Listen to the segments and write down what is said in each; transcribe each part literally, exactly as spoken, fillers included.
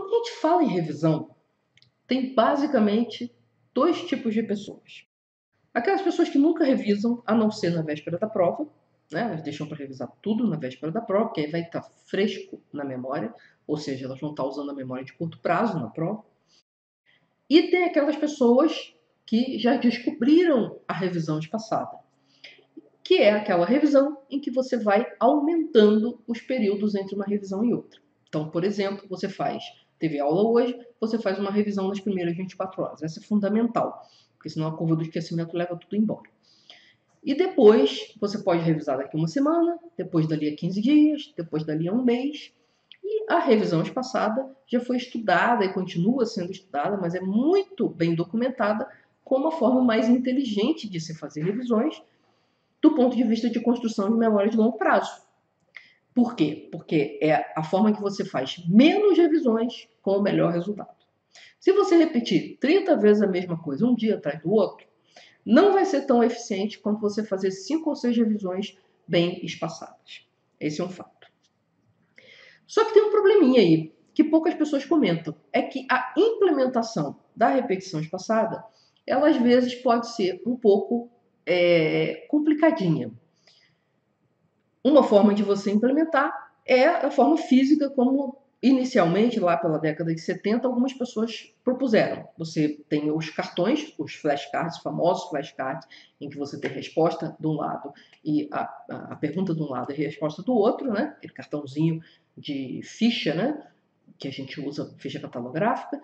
Quando a gente fala em revisão, tem basicamente dois tipos de pessoas. Aquelas pessoas que nunca revisam, a não ser na véspera da prova, né? Elas deixam para revisar tudo na véspera da prova, porque aí vai estar fresco na memória, ou seja, elas vão estar usando a memória de curto prazo na prova. E tem aquelas pessoas que já descobriram a revisão espaçada, que é aquela revisão em que você vai aumentando os períodos entre uma revisão e outra. Então, por exemplo, você faz, teve aula hoje, você faz uma revisão nas primeiras vinte e quatro horas. Essa é fundamental, porque senão a curva do esquecimento leva tudo embora. E depois, você pode revisar daqui a uma semana, depois dali a quinze dias, depois dali a um mês. E a revisão espaçada já foi estudada e continua sendo estudada, mas é muito bem documentada como a forma mais inteligente de se fazer revisões do ponto de vista de construção de memória de longo prazo. Por quê? Porque é a forma que você faz menos revisões com o melhor resultado. Se você repetir trinta vezes a mesma coisa um dia atrás do outro, não vai ser tão eficiente quanto você fazer cinco ou seis revisões bem espaçadas. Esse é um fato. Só que tem um probleminha aí, que poucas pessoas comentam. É que a implementação da repetição espaçada, ela às vezes pode ser um pouco é, complicadinha. Uma forma de você implementar é a forma física, como inicialmente, lá pela década de setenta, algumas pessoas propuseram. Você tem os cartões, os flashcards, famosos flashcards, em que você tem resposta de um lado e a, a, a pergunta de um lado e a resposta do outro, né? Aquele cartãozinho de ficha, né? Que a gente usa, ficha catalográfica.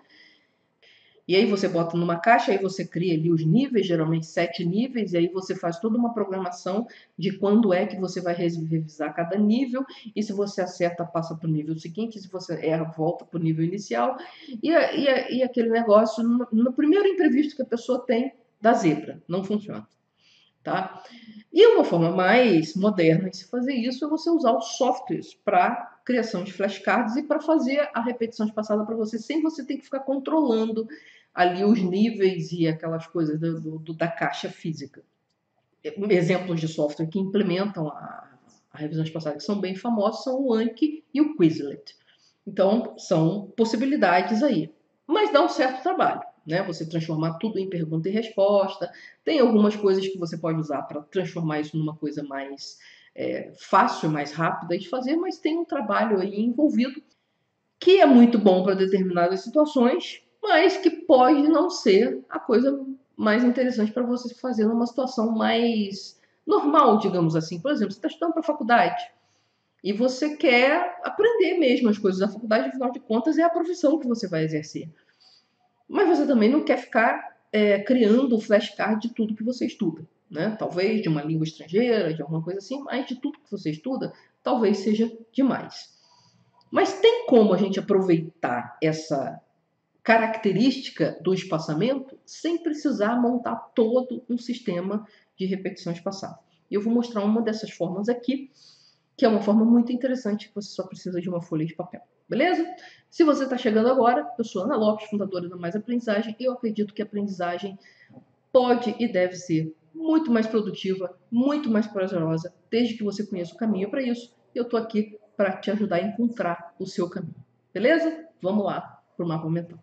E aí você bota numa caixa, aí você cria ali os níveis, geralmente sete níveis, e aí você faz toda uma programação de quando é que você vai revisar cada nível, e se você acerta, passa para o nível seguinte, se você erra, volta para o nível inicial, e, e, e aquele negócio, no, no primeiro imprevisto que a pessoa tem, dá zebra, não funciona. Tá? E uma forma mais moderna de se fazer isso é você usar os softwares para criação de flashcards e para fazer a repetição espaçada para você, sem você ter que ficar controlando ali os níveis e aquelas coisas do, do, da caixa física. Exemplos de software que implementam a, a revisão espaçada, que são bem famosos, são o Anki e o Quizlet. Então, são possibilidades aí. Mas dá um certo trabalho, né? Você transformar tudo em pergunta e resposta. Tem algumas coisas que você pode usar para transformar isso numa coisa mais é, fácil, mais rápida de fazer, mas tem um trabalho aí envolvido que é muito bom para determinadas situações, mas que pode não ser a coisa mais interessante para você fazer numa situação mais normal, digamos assim. Por exemplo, você está estudando para a faculdade e você quer aprender mesmo as coisas da faculdade, afinal de contas, é a profissão que você vai exercer. Mas você também não quer ficar é, criando flashcard de tudo que você estuda, né? Talvez de uma língua estrangeira, de alguma coisa assim, mas de tudo que você estuda, talvez seja demais. Mas tem como a gente aproveitar essa característica do espaçamento sem precisar montar todo um sistema de repetição espaçada. E eu vou mostrar uma dessas formas aqui, que é uma forma muito interessante, que você só precisa de uma folha de papel. Beleza? Se você está chegando agora, eu sou Ana Lopes, fundadora da Mais Aprendizagem, e eu acredito que a aprendizagem pode e deve ser muito mais produtiva, muito mais prazerosa, desde que você conheça o caminho para isso. Eu estou aqui para te ajudar a encontrar o seu caminho. Beleza? Vamos lá para o mapa mental.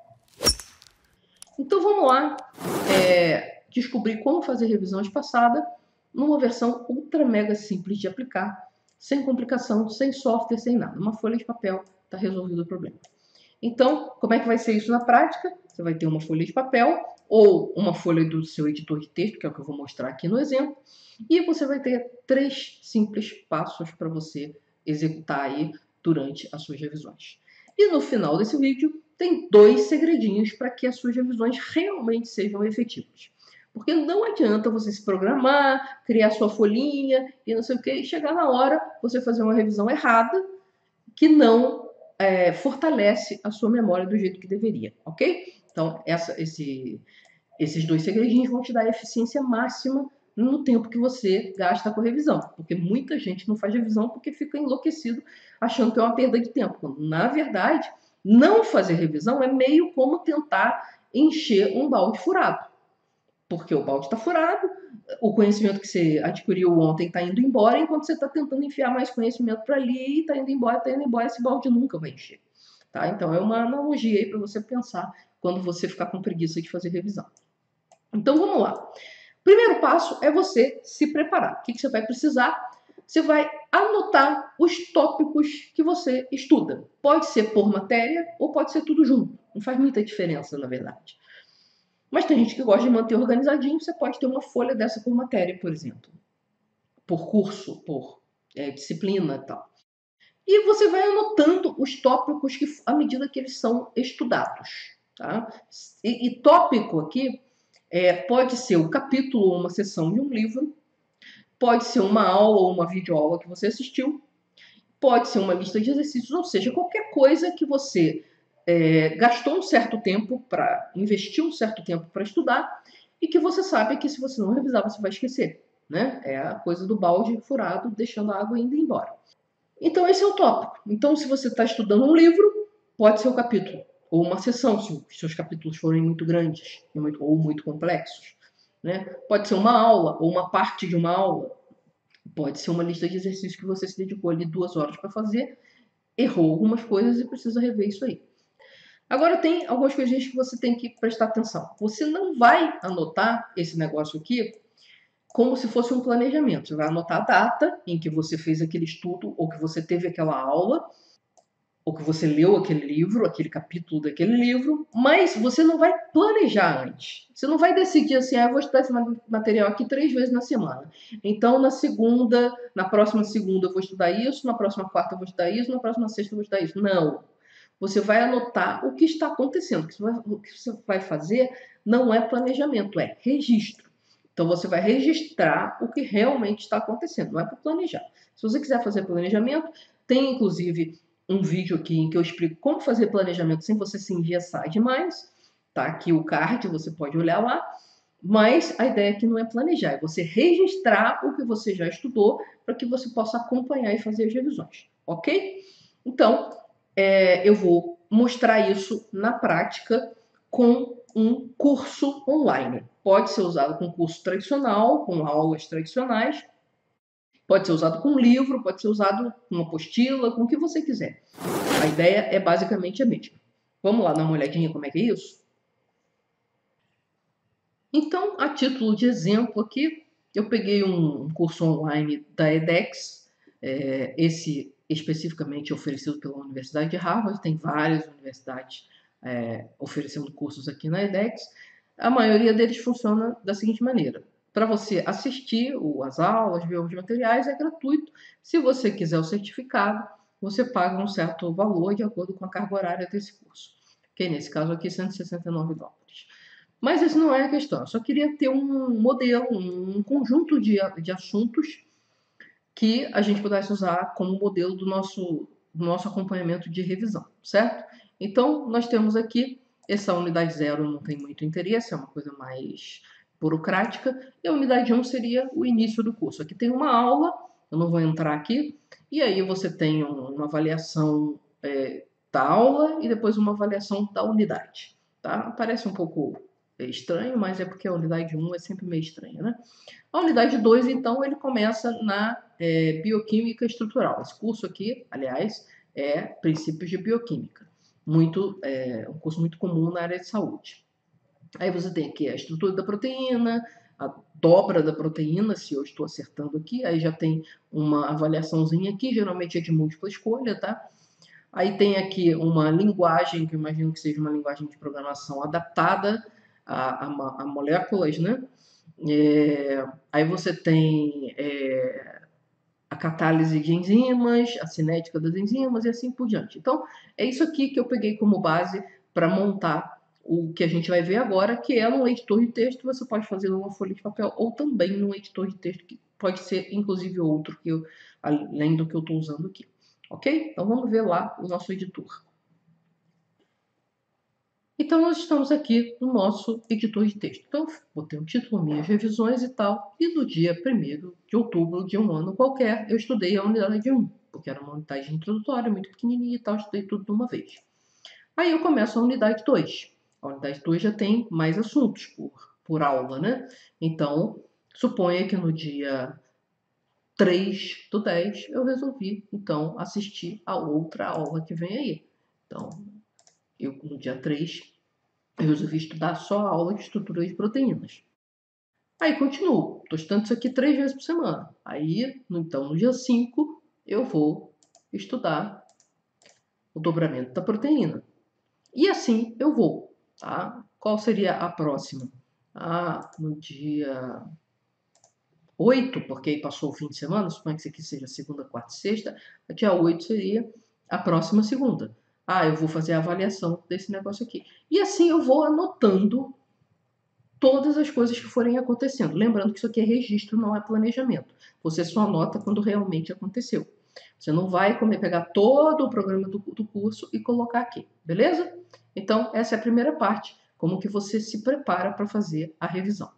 Então vamos lá é, descobrir como fazer revisão espaçada numa versão ultra mega simples de aplicar, sem complicação, sem software, sem nada. Uma folha de papel está resolvido o problema. Então, como é que vai ser isso na prática? Você vai ter uma folha de papel ou uma folha do seu editor de texto, que é o que eu vou mostrar aqui no exemplo, e você vai ter três simples passos para você executar aí durante as suas revisões. E no final desse vídeo tem dois segredinhos para que as suas revisões realmente sejam efetivas. Porque não adianta você se programar, criar sua folhinha e não sei o que, e chegar na hora você fazer uma revisão errada que não é, fortalece a sua memória do jeito que deveria, ok? Então, essa, esse, esses dois segredinhos vão te dar a eficiência máxima no tempo que você gasta com a revisão. Porque muita gente não faz revisão porque fica enlouquecido achando que é uma perda de tempo. Na verdade, não fazer revisão é meio como tentar encher um balde furado. Porque o balde está furado, o conhecimento que você adquiriu ontem está indo embora, enquanto você está tentando enfiar mais conhecimento para ali, está indo embora, está indo embora, esse balde nunca vai encher. tá? Então, é uma analogia aí para você pensar quando você ficar com preguiça de fazer revisão. Então, vamos lá. Primeiro passo é você se preparar. O que você vai precisar? Você vai anotar os tópicos que você estuda. Pode ser por matéria ou pode ser tudo junto. Não faz muita diferença, na verdade. Mas tem gente que gosta de manter organizadinho. Você pode ter uma folha dessa por matéria, por exemplo. Por curso, por é, disciplina e tal. E você vai anotando os tópicos que, à medida que eles são estudados. Tá? E, e tópico aqui é, pode ser o capítulo ou uma seção de um livro. Pode ser uma aula ou uma videoaula que você assistiu. Pode ser uma lista de exercícios, ou seja, qualquer coisa que você é, gastou um certo tempo para investir um certo tempo para estudar e que você sabe que se você não revisar você vai esquecer, né? É a coisa do balde furado, deixando a água indo embora. Então esse é o tópico. Então se você está estudando um livro, pode ser o capítulo ou uma seção, se os seus capítulos forem muito grandes ou muito complexos, né? Pode ser uma aula ou uma parte de uma aula. Pode ser uma lista de exercícios que você se dedicou ali duas horas para fazer, errou algumas coisas e precisa rever isso aí. Agora tem algumas coisinhas que você tem que prestar atenção. Você não vai anotar esse negócio aqui como se fosse um planejamento. Você vai anotar a data em que você fez aquele estudo ou que você teve aquela aula ou que você leu aquele livro, aquele capítulo daquele livro, mas você não vai planejar antes. Você não vai decidir assim, ah, eu vou estudar esse material aqui três vezes na semana. Então, na segunda, na próxima segunda eu vou estudar isso, na próxima quarta eu vou estudar isso, na próxima sexta eu vou estudar isso. Não. Você vai anotar o que está acontecendo. O que você vai fazer não é planejamento, é registro. Então, você vai registrar o que realmente está acontecendo, não é para planejar. Se você quiser fazer planejamento, tem inclusive um vídeo aqui em que eu explico como fazer planejamento sem você se engessar demais. Tá aqui o card, você pode olhar lá. Mas a ideia aqui não é planejar, é você registrar o que você já estudou para que você possa acompanhar e fazer as revisões, ok? Então, é, eu vou mostrar isso na prática com um curso online. Pode ser usado com curso tradicional, com aulas tradicionais, pode ser usado com livro, pode ser usado com uma apostila, com o que você quiser. A ideia é basicamente a mesma. Vamos lá dar uma olhadinha como é que é isso? Então, a título de exemplo aqui, eu peguei um curso online da edX, é, esse especificamente oferecido pela Universidade de Harvard, tem várias universidades é, oferecendo cursos aqui na edX. A maioria deles funciona da seguinte maneira: para você assistir as aulas, ver os materiais, é gratuito. Se você quiser o certificado, você paga um certo valor de acordo com a carga horária desse curso. Que nesse caso aqui, cento e sessenta e nove dólares. Mas isso não é a questão. Eu só queria ter um modelo, um conjunto de, de assuntos que a gente pudesse usar como modelo do nosso, do nosso acompanhamento de revisão, certo? Então, nós temos aqui essa unidade zero não tem muito interesse, é uma coisa mais burocrática, e a unidade um seria o início do curso. Aqui tem uma aula, eu não vou entrar aqui, e aí você tem uma avaliação é, da aula e depois uma avaliação da unidade. Tá? Parece um pouco estranho, mas é porque a unidade um é sempre meio estranha, né? A unidade dois, então, ele começa na é, bioquímica estrutural. Esse curso aqui, aliás, é princípios de bioquímica. Muito, é, um curso muito comum na área de saúde. Aí você tem aqui a estrutura da proteína, a dobra da proteína, se eu estou acertando aqui. Aí já tem uma avaliaçãozinha aqui, geralmente é de múltipla escolha, tá? Aí tem aqui uma linguagem, que eu imagino que seja uma linguagem de programação adaptada a, a, a moléculas, né? É, aí você tem é, a catálise de enzimas, a cinética das enzimas e assim por diante. Então, é isso aqui que eu peguei como base para montar o que a gente vai ver agora, que é um editor de texto. Você pode fazer numa folha de papel ou também num editor de texto, que pode ser inclusive outro, que eu, além do que eu estou usando aqui. Ok? Então, vamos ver lá o nosso editor. Então, nós estamos aqui no nosso editor de texto. Então, botei o título, minhas revisões e tal. E no dia primeiro de outubro de um ano qualquer, eu estudei a unidade um, porque era uma unidade introdutória, muito pequenininha e tal, estudei tudo de uma vez. Aí eu começo a unidade dois. A unidade dois já tem mais assuntos por, por aula, né? Então, suponha que no dia três do dez eu resolvi, então, assistir a outra aula que vem aí. Então, eu no dia três, eu resolvi estudar só a aula de estrutura de proteínas. Aí continuo, estou estudando isso aqui três vezes por semana. Aí, então, no dia cinco, eu vou estudar o dobramento da proteína. E assim eu vou, tá? Qual seria a próxima? Ah, no dia oito, porque aí passou o fim de semana, suponho que isso aqui seja segunda, quarta e sexta, dia oito seria a próxima segunda. Ah, eu vou fazer a avaliação desse negócio aqui. E assim eu vou anotando todas as coisas que forem acontecendo. Lembrando que isso aqui é registro, não é planejamento. Você só anota quando realmente aconteceu. Você não vai pegar todo o programa do, do curso e colocar aqui, beleza? Então, essa é a primeira parte, como que você se prepara para fazer a revisão.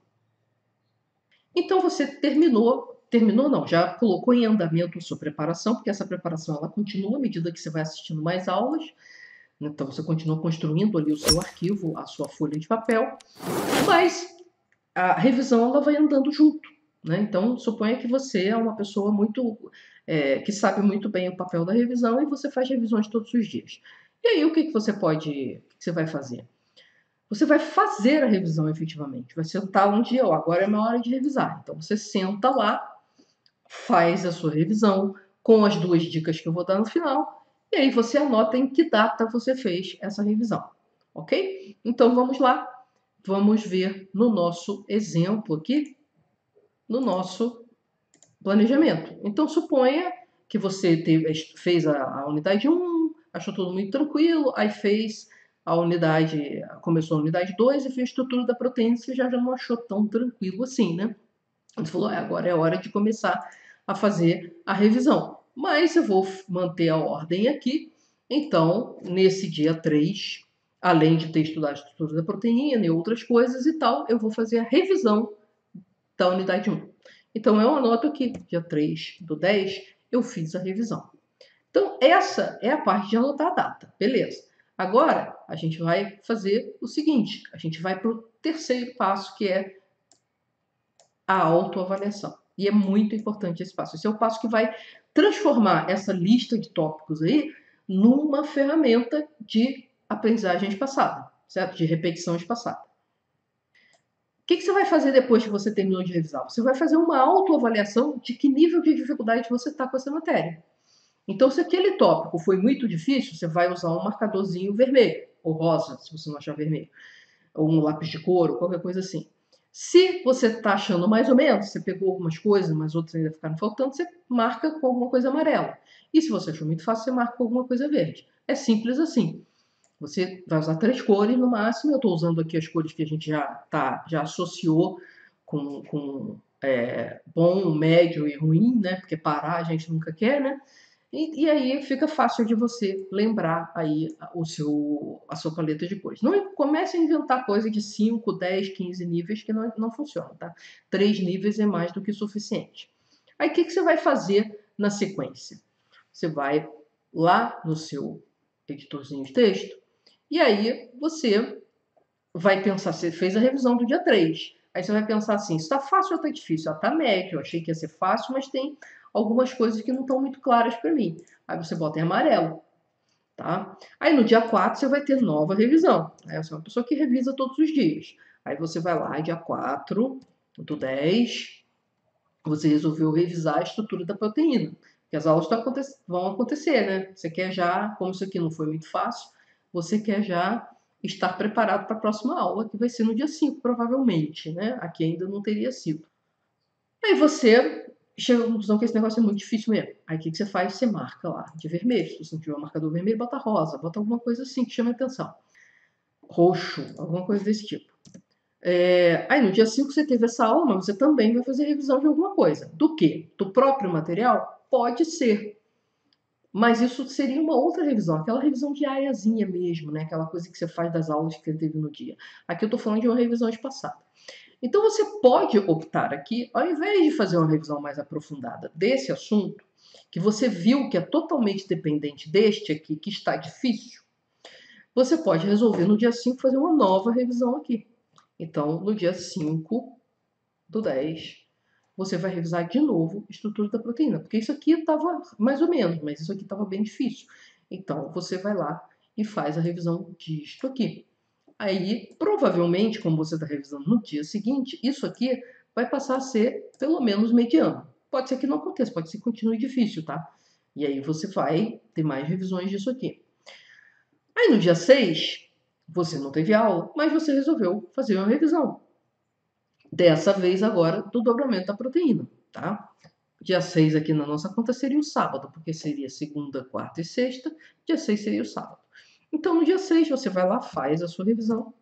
Então, você terminou, terminou não, já colocou em andamento a sua preparação, porque essa preparação ela continua à medida que você vai assistindo mais aulas. Então, você continua construindo ali o seu arquivo, a sua folha de papel, mas a revisão ela vai andando junto, né? Então, suponha que você é uma pessoa muito é, que sabe muito bem o papel da revisão e você faz revisões todos os dias. E aí, o que, que você pode, o que, que você vai fazer? Você vai fazer a revisão efetivamente. Vai sentar um dia, ó, agora é minha hora de revisar. Então, você senta lá, faz a sua revisão com as duas dicas que eu vou dar no final, e aí você anota em que data você fez essa revisão, ok? Então, vamos lá. Vamos ver no nosso exemplo aqui, no nosso planejamento. Então, suponha que você teve, fez a, a unidade um, achou tudo muito tranquilo, aí fez a unidade, começou a unidade dois e fez a estrutura da proteína, você já, já não achou tão tranquilo assim, né? Você falou, é, agora é hora de começar a fazer a revisão. Mas eu vou manter a ordem aqui. Então, nesse dia três, além de ter estudado a estrutura da proteína e outras coisas e tal, eu vou fazer a revisão da unidade um. Então, eu anoto aqui, dia três do dez, eu fiz a revisão. Então, essa é a parte de anotar a data, beleza. Agora, a gente vai fazer o seguinte, a gente vai para o terceiro passo, que é a autoavaliação. E é muito importante esse passo. Esse é o passo que vai transformar essa lista de tópicos aí numa ferramenta de aprendizagem espaçada, certo? De repetição espaçada. O que, que você vai fazer depois que você terminou de revisar? Você vai fazer uma autoavaliação de que nível de dificuldade você está com essa matéria. Então, se aquele tópico foi muito difícil, você vai usar um marcadorzinho vermelho, ou rosa, se você não achar vermelho, ou um lápis de cor, ou qualquer coisa assim. Se você está achando mais ou menos, você pegou algumas coisas, mas outras ainda ficaram faltando, você marca com alguma coisa amarela. E se você achou muito fácil, você marca com alguma coisa verde. É simples assim. Você vai usar três cores no máximo. Eu estou usando aqui as cores que a gente já, tá, já associou com, com é, bom, médio e ruim, né? Porque parar a gente nunca quer, né? E, e aí fica fácil de você lembrar aí o seu, a sua paleta de cores. Não comece a inventar coisa de cinco, dez, quinze níveis que não, não funciona, tá? três níveis é mais do que suficiente. Aí o que, que você vai fazer na sequência? Você vai lá no seu editorzinho de texto e aí você vai pensar, você fez a revisão do dia três. Aí você vai pensar assim, está fácil ou está difícil? Ah, tá médio, eu achei que ia ser fácil, mas tem algumas coisas que não estão muito claras para mim. Aí você bota em amarelo, tá? Aí no dia quatro você vai ter nova revisão. Aí você é uma pessoa que revisa todos os dias. Aí você vai lá, dia quatro do dez, você resolveu revisar a estrutura da proteína. Porque as aulas vão acontecer, né? Você quer já, como isso aqui não foi muito fácil, você quer já estar preparado para a próxima aula, que vai ser no dia cinco, provavelmente, né? Aqui ainda não teria sido. Aí você chega à conclusão que esse negócio é muito difícil mesmo. Aí o que, que você faz? Você marca lá de vermelho. Se você não tiver um marcador vermelho, bota rosa, bota alguma coisa assim que chame a atenção. Roxo, alguma coisa desse tipo. É, aí no dia cinco você teve essa aula, mas você também vai fazer revisão de alguma coisa. Do quê? Do próprio material? Pode ser. Mas isso seria uma outra revisão, aquela revisão diariazinha mesmo, né? Aquela coisa que você faz das aulas que você teve no dia. Aqui eu estou falando de uma revisão espaçada. Então você pode optar aqui, ao invés de fazer uma revisão mais aprofundada desse assunto, que você viu que é totalmente dependente deste aqui, que está difícil, você pode resolver no dia cinco fazer uma nova revisão aqui. Então, no dia cinco do dez, você vai revisar de novo a estrutura da proteína, porque isso aqui estava mais ou menos, mas isso aqui estava bem difícil. Então, você vai lá e faz a revisão disto aqui. Aí, provavelmente, como você está revisando no dia seguinte, isso aqui vai passar a ser pelo menos mediano. Pode ser que não aconteça, pode ser que continue difícil, tá? E aí você vai ter mais revisões disso aqui. Aí no dia seis, você não teve aula, mas você resolveu fazer uma revisão. Dessa vez agora do dobramento da proteína, tá? Dia seis aqui na nossa conta seria o sábado, porque seria segunda, quarta e sexta. Dia seis seria o sábado. Então no dia seis você vai lá, faz a sua revisão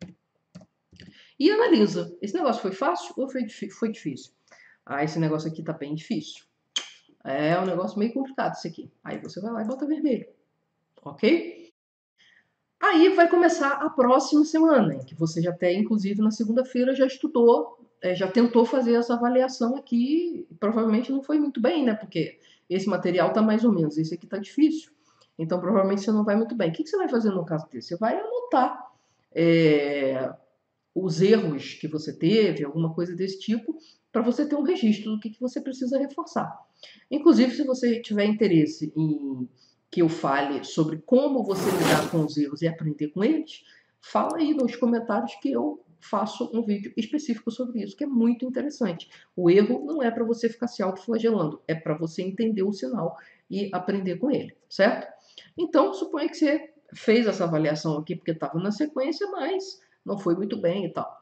e analisa. Esse negócio foi fácil ou foi, foi difícil? Ah, esse negócio aqui tá bem difícil. É um negócio meio complicado esse aqui. Aí você vai lá e bota vermelho. Ok? Aí vai começar a próxima semana, em que você já até, inclusive, na segunda-feira já estudou, é, já tentou fazer essa avaliação aqui. Provavelmente não foi muito bem, né? Porque esse material tá mais ou menos, esse aqui tá difícil. Então, provavelmente você não vai muito bem. O que você vai fazer no caso desse? Você vai anotar é, os erros que você teve, alguma coisa desse tipo, para você ter um registro do que, que você precisa reforçar. Inclusive, se você tiver interesse em que eu fale sobre como você lidar com os erros e aprender com eles, fala aí nos comentários que eu faço um vídeo específico sobre isso, que é muito interessante. O erro não é para você ficar se autoflagelando, é para você entender o sinal e aprender com ele, certo? Então, suponha que você fez essa avaliação aqui porque estava na sequência, mas não foi muito bem e tal.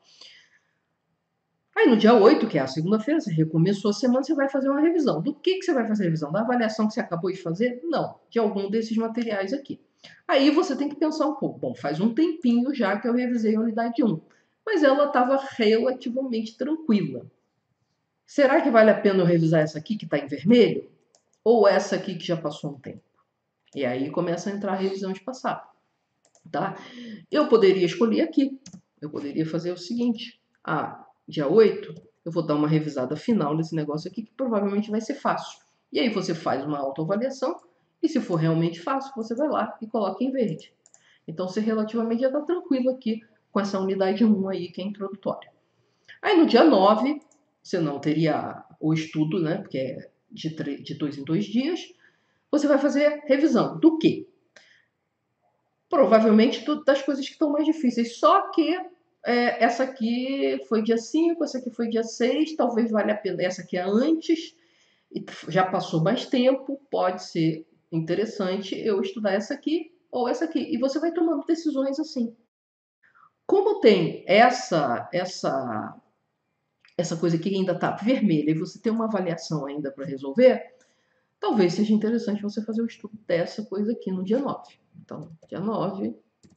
Aí no dia oito, que é a segunda-feira, você recomeçou a semana, você vai fazer uma revisão. Do que, que você vai fazer a revisão? Da avaliação que você acabou de fazer? Não, de algum desses materiais aqui. Aí você tem que pensar um pouco. Bom, faz um tempinho já que eu revisei a unidade um, mas ela estava relativamente tranquila. Será que vale a pena eu revisar essa aqui que está em vermelho? Ou essa aqui que já passou um tempo? E aí começa a entrar a revisão de passado. Tá? Eu poderia escolher aqui. Eu poderia fazer o seguinte. Ah, dia oito, eu vou dar uma revisada final nesse negócio aqui, que provavelmente vai ser fácil. E aí você faz uma autoavaliação, e se for realmente fácil, você vai lá e coloca em verde. Então você relativamente já está tranquilo aqui com essa unidade um aí, que é introdutória. Aí no dia nove, você não teria o estudo, né? Porque é de, de dois em dois dias. Você vai fazer revisão do quê? Provavelmente das coisas que estão mais difíceis. Só que é, essa aqui foi dia cinco, essa aqui foi dia seis, talvez valha a pena. Essa aqui é antes, já passou mais tempo, pode ser interessante eu estudar essa aqui ou essa aqui. E você vai tomando decisões assim. Como tem essa essa essa coisa que ainda está vermelha e você tem uma avaliação ainda para resolver, talvez seja interessante você fazer o estudo dessa coisa aqui no dia nove. Então, dia nove.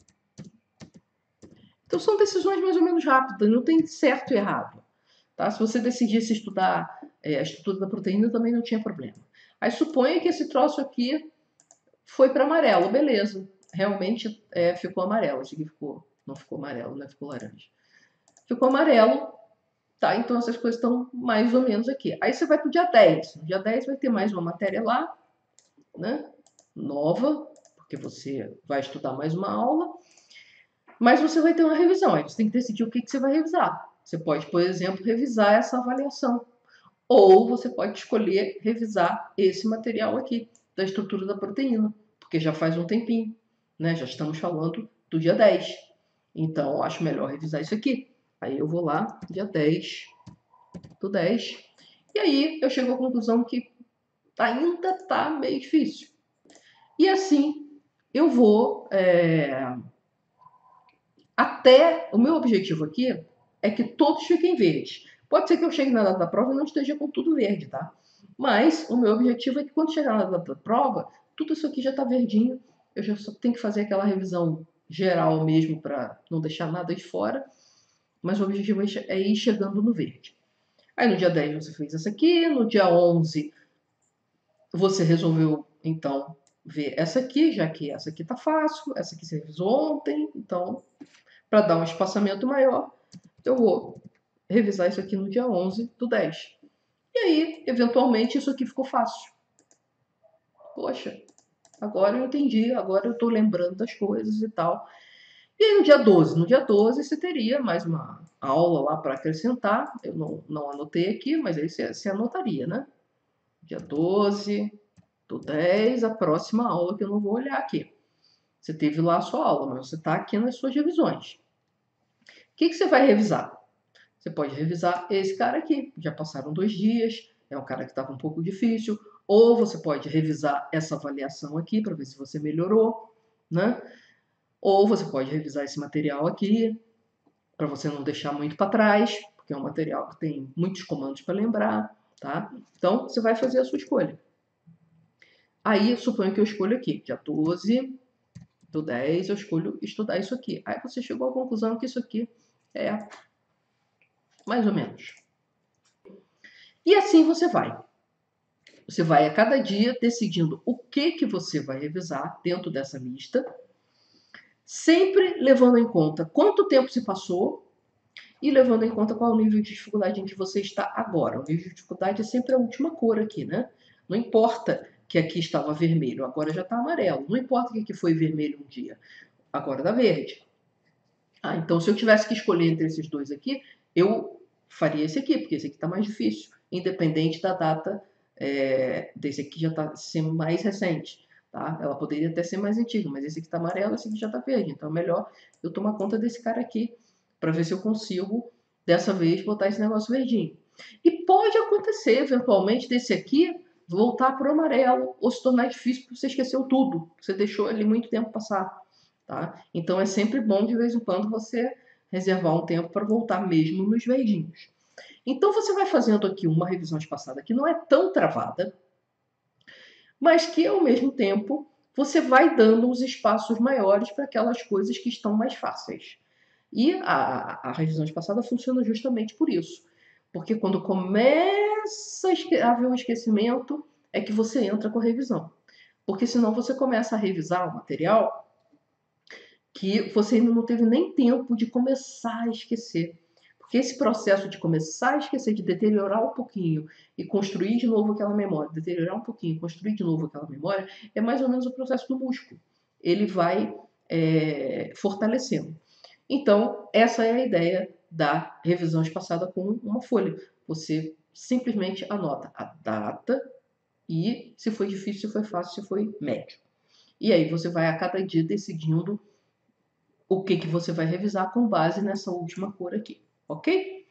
Então, são decisões mais ou menos rápidas, não tem certo e errado. Tá? Se você decidisse estudar é, a estrutura da proteína, também não tinha problema. Aí, suponha que esse troço aqui foi para amarelo, beleza. Realmente é, ficou amarelo. Esse aqui ficou, não ficou amarelo, né? Ficou laranja. Ficou amarelo, tá? Então, essas coisas estão mais ou menos aqui. Aí, você vai para o dia dez. No dia dez vai ter mais uma matéria lá, né? Nova, porque você vai estudar mais uma aula. Mas você vai ter uma revisão, aí você tem que decidir o que, que você vai revisar. Você pode, por exemplo, revisar essa avaliação. Ou você pode escolher revisar esse material aqui, da estrutura da proteína, porque já faz um tempinho, né? Já estamos falando do dia dez. Então, eu acho melhor revisar isso aqui. Aí eu vou lá, dia dez do dez. E aí eu chego à conclusão que ainda está meio difícil. E assim, eu vou... É... Até o meu objetivo aqui é que todos fiquem verdes. Pode ser que eu chegue na data da prova e não esteja com tudo verde, tá? Mas o meu objetivo é que quando chegar na data da prova, tudo isso aqui já está verdinho. Eu já só tenho que fazer aquela revisão geral mesmo para não deixar nada de fora. Mas o objetivo é ir chegando no verde. Aí no dia dez você fez essa aqui, no dia onze você resolveu então ver essa aqui, já que essa aqui tá fácil, essa aqui você revisou ontem, então para dar um espaçamento maior, eu vou revisar isso aqui no dia onze do dez. E aí, eventualmente, isso aqui ficou fácil. Poxa, agora eu entendi, agora eu estou lembrando das coisas e tal. E aí, no dia doze, no dia doze você teria mais uma aula lá para acrescentar. Eu não, não anotei aqui, mas aí você, você anotaria, né? Dia doze do dez, a próxima aula que eu não vou olhar aqui. Você teve lá a sua aula, mas você está aqui nas suas revisões. O que, que você vai revisar? Você pode revisar esse cara aqui. Já passaram dois dias, é um cara que estava um pouco difícil. Ou você pode revisar essa avaliação aqui para ver se você melhorou, né? Ou você pode revisar esse material aqui para você não deixar muito para trás, porque é um material que tem muitos comandos para lembrar, tá? Então, você vai fazer a sua escolha. Aí, suponho que eu escolho aqui, dia doze do dez, eu escolho estudar isso aqui. Aí você chegou à conclusão que isso aqui é mais ou menos. E assim você vai. Você vai a cada dia decidindo o que, que você vai revisar dentro dessa lista, sempre levando em conta quanto tempo se passou e levando em conta qual é o nível de dificuldade em que você está agora. O nível de dificuldade é sempre a última cor aqui, né? Não importa que aqui estava vermelho, agora já está amarelo. Não importa que aqui foi vermelho um dia, agora está verde. Ah, então se eu tivesse que escolher entre esses dois aqui, eu faria esse aqui, porque esse aqui está mais difícil, independente da data é, desse aqui já está sendo mais recente. Tá? Ela poderia até ser mais antiga, mas esse aqui está amarelo, esse aqui já está verde. Então é melhor eu tomar conta desse cara aqui, para ver se eu consigo, dessa vez, botar esse negócio verdinho. E pode acontecer, eventualmente, desse aqui voltar para o amarelo, ou se tornar difícil porque você esqueceu tudo, você deixou ali muito tempo passar. Tá? Então é sempre bom, de vez em quando, você reservar um tempo para voltar mesmo nos verdinhos. Então você vai fazendo aqui uma revisão espaçada que não é tão travada, mas que, ao mesmo tempo, você vai dando os espaços maiores para aquelas coisas que estão mais fáceis. E a, a revisão espaçada funciona justamente por isso. Porque quando começa a haver um esquecimento, é que você entra com a revisão. Porque senão você começa a revisar o material que você ainda não teve nem tempo de começar a esquecer. Porque esse processo de começar a esquecer, de deteriorar um pouquinho e construir de novo aquela memória, deteriorar um pouquinho, construir de novo aquela memória, é mais ou menos o processo do músculo. Ele vai é, fortalecendo. Então, essa é a ideia da revisão espaçada com uma folha. Você simplesmente anota a data e se foi difícil, se foi fácil, se foi médio. E aí você vai a cada dia decidindo o que, que você vai revisar com base nessa última cor aqui, ok?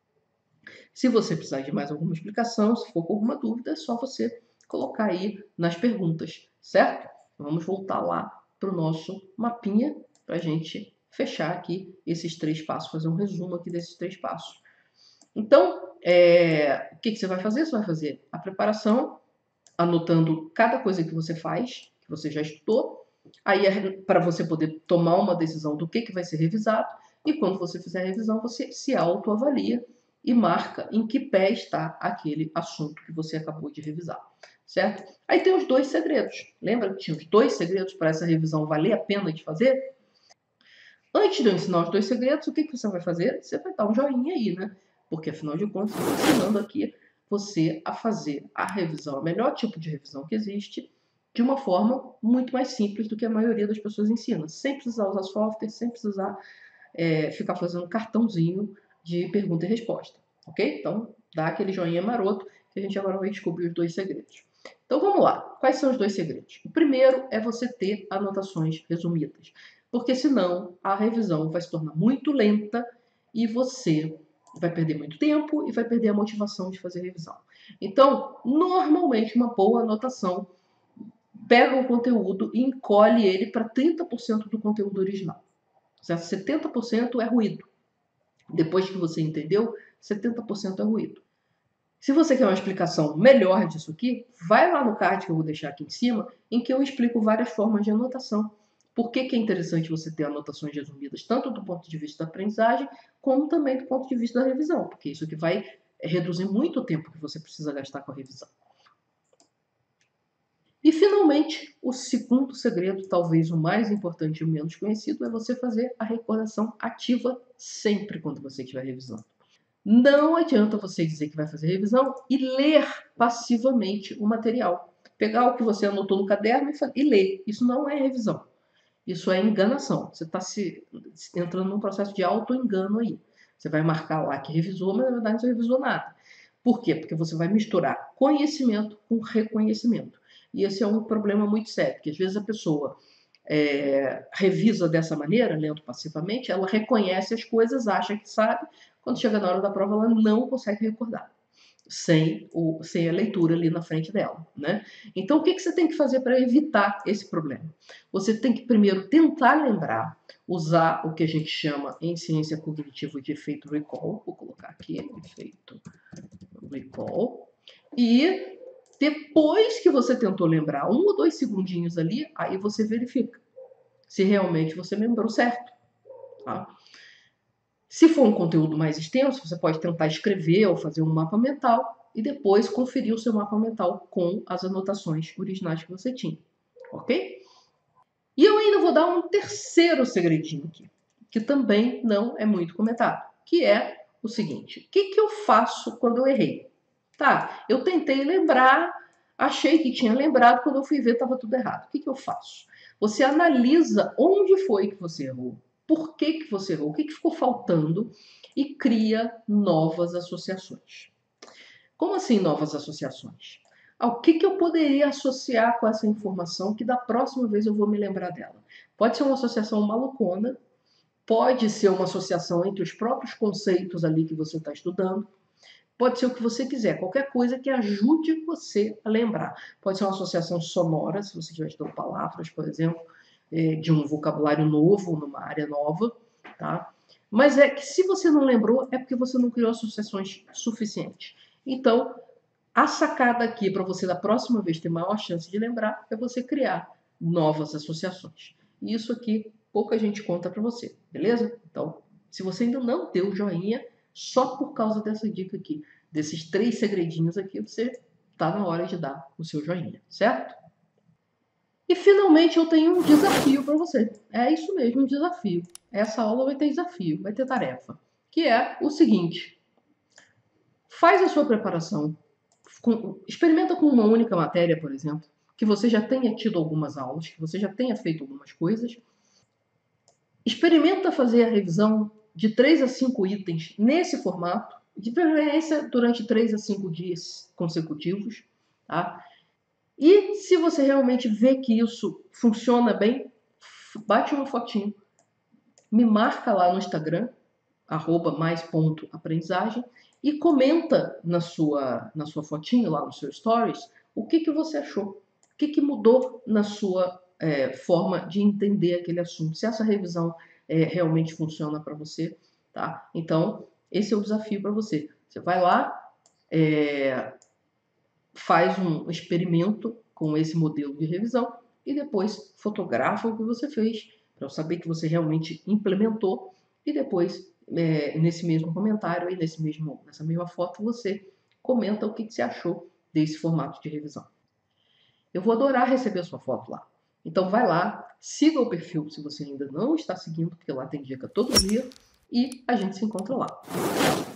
Se você precisar de mais alguma explicação, se for com alguma dúvida, é só você colocar aí nas perguntas, certo? Vamos voltar lá para o nosso mapinha para a gente fechar aqui esses três passos, fazer um resumo aqui desses três passos. Então, é, o que, que você vai fazer? Você vai fazer a preparação, anotando cada coisa que você faz, que você já estudou, aí é para você poder tomar uma decisão do que, que vai ser revisado, e quando você fizer a revisão, você se autoavalia e marca em que pé está aquele assunto que você acabou de revisar, certo? Aí tem os dois segredos. Lembra que tinha os dois segredos para essa revisão valer a pena de fazer? Antes de eu ensinar os dois segredos, o que, que você vai fazer? Você vai dar um joinha aí, né? Porque, afinal de contas, eu estou ensinando aqui você a fazer a revisão, o melhor tipo de revisão que existe, de uma forma muito mais simples do que a maioria das pessoas ensina. Sem precisar usar software, sem precisar é, ficar fazendo cartãozinho de pergunta e resposta, ok? Então, dá aquele joinha maroto que a gente agora vai descobrir os dois segredos. Então, vamos lá. Quais são os dois segredos? O primeiro é você ter anotações resumidas, porque senão a revisão vai se tornar muito lenta e você vai perder muito tempo e vai perder a motivação de fazer revisão. Então, normalmente, uma boa anotação pega o conteúdo e encolhe ele para trinta por cento do conteúdo original. Certo? setenta por cento é ruído. Depois que você entendeu, setenta por cento é ruído. Se você quer uma explicação melhor disso aqui, vai lá no card que eu vou deixar aqui em cima, em que eu explico várias formas de anotação. Por que, que é interessante você ter anotações resumidas, tanto do ponto de vista da aprendizagem, como também do ponto de vista da revisão, porque isso aqui vai reduzir muito o tempo que você precisa gastar com a revisão. E, finalmente, o segundo segredo, talvez o mais importante e o menos conhecido, é você fazer a recordação ativa sempre quando você estiver revisando. Não adianta você dizer que vai fazer revisão e ler passivamente o material. Pegar o que você anotou no caderno e, e ler. Isso não é revisão. Isso é enganação. Você está se, se entrando num processo de auto-engano aí. Você vai marcar lá que revisou, mas na verdade não revisou nada. Por quê? Porque você vai misturar conhecimento com reconhecimento. E esse é um problema muito sério, porque às vezes a pessoa é, revisa dessa maneira, lendo passivamente, ela reconhece as coisas, acha que sabe, quando chega na hora da prova ela não consegue recordar, sem, o, sem a leitura ali na frente dela, né? Então, o que, que você tem que fazer para evitar esse problema? Você tem que primeiro tentar lembrar, usar o que a gente chama em ciência cognitiva de efeito recall, vou colocar aqui, efeito recall, e depois que você tentou lembrar um ou dois segundinhos ali, aí você verifica se realmente você lembrou certo, tá? Se for um conteúdo mais extenso, você pode tentar escrever ou fazer um mapa mental e depois conferir o seu mapa mental com as anotações originais que você tinha, ok? E eu ainda vou dar um terceiro segredinho aqui, que também não é muito comentado, que é o seguinte: o que, que eu faço quando eu errei? Tá, eu tentei lembrar, achei que tinha lembrado, quando eu fui ver estava tudo errado. O que, que eu faço? Você analisa onde foi que você errou, por que, que você errou, o que, que ficou faltando e cria novas associações. Como assim novas associações? Ah, o que, que eu poderia associar com essa informação que da próxima vez eu vou me lembrar dela? Pode ser uma associação malucona, pode ser uma associação entre os próprios conceitos ali que você está estudando, pode ser o que você quiser, qualquer coisa que ajude você a lembrar. Pode ser uma associação sonora, se você estiver estudando palavras, por exemplo, de um vocabulário novo, numa área nova, tá? Mas é que se você não lembrou, é porque você não criou associações suficientes. Então, a sacada aqui para você da próxima vez ter maior chance de lembrar é você criar novas associações. E isso aqui pouca gente conta para você, beleza? Então, se você ainda não deu o joinha, só por causa dessa dica aqui, desses três segredinhos aqui, você está na hora de dar o seu joinha, certo? E finalmente eu tenho um desafio para você. É isso mesmo, um desafio. Essa aula vai ter desafio, vai ter tarefa, que é o seguinte: faz a sua preparação, com, experimenta com uma única matéria, por exemplo, que você já tenha tido algumas aulas, que você já tenha feito algumas coisas. Experimenta fazer a revisão de três a cinco itens nesse formato, de preferência durante três a cinco dias consecutivos, tá? E se você realmente vê que isso funciona bem, bate uma fotinho, me marca lá no Instagram, arroba mais ponto aprendizagem, e comenta na sua, na sua fotinho, lá no seu stories, o que, que você achou, o que, que mudou na sua é, forma de entender aquele assunto, se essa revisão é, realmente funciona para você, tá? Então, esse é o desafio para você. Você vai lá, é, faz um experimento com esse modelo de revisão e depois fotografa o que você fez para eu saber que você realmente implementou e depois, é, nesse mesmo comentário e nesse mesmo, nessa mesma foto, você comenta o que, que você achou desse formato de revisão. Eu vou adorar receber a sua foto lá. Então vai lá, siga o perfil se você ainda não está seguindo, porque lá tem dica todo dia, e a gente se encontra lá.